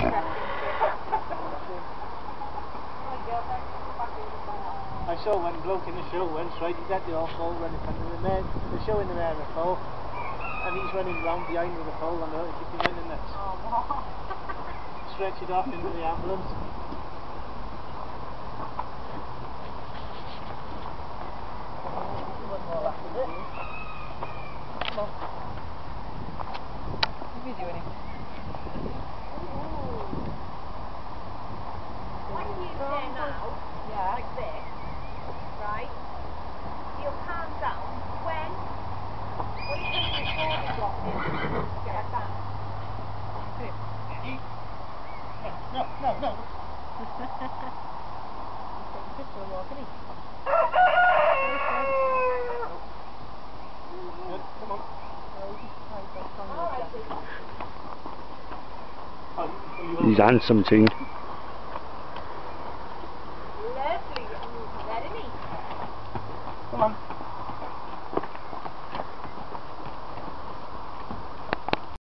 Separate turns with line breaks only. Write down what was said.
I saw one bloke in the show once, right, he's at the off-pole running in front of the man, they're showing the man a pole, and he's running round behind with the pole on the hook, he's behind the nuts.
Oh, wow.
Stretch it off into the ambulance.
One more left, is it? Come on. What are you doing?
When you stand out, like this, right, you'll calm down. When it comes to your shoulder dropping, get like that.
No.
He's taking a walk, isn't he?
Come on.
He's handsome too.
Lovely, isn't he?
Come on.